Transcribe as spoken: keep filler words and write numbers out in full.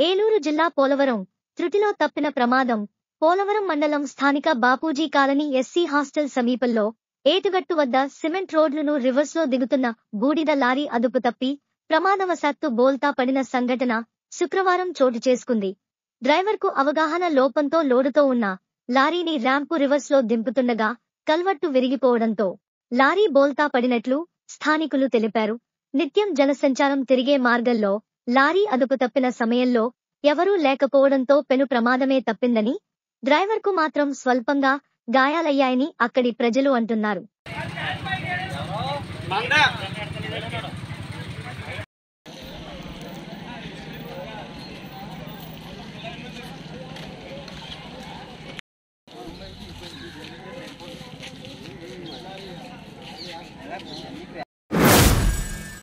ఏలూరు జిల్లా పోలవరం త్రుటిలో తప్పిన ప్రమాదం. పోలవరం మండలం స్థానిక బాపూజీ కాలనీ ఎస్సీ హాస్టల్ సమీపంలో ఏటుగట్టు వద్ద సిమెంట్ రోడ్లను రివర్స్లో దిగుతున్న బూడిద లారీ అదుపు తప్పి ప్రమాదవశాత్తు బోల్తా పడిన సంఘటన శుక్రవారం చోటు చేసుకుంది. డ్రైవర్కు అవగాహన లోపంతో లోడుతో ఉన్న లారీని ర్యాంపు రివర్స్లో దింపుతుండగా కల్వర్టు విరిగిపోవడంతో లారీ బోల్తా పడినట్లు స్థానికులు తెలిపారు. నిత్యం జనసంచారం తిరిగే మార్గంలో లారీ అదుపు తప్పిన సమయంలో ఎవరూ లేకపోవడంతో పెను ప్రమాదమే తప్పిందని, డ్రైవర్కు మాత్రం స్వల్పంగా గాయాలయ్యాయని అక్కడి ప్రజలు అంటున్నారు.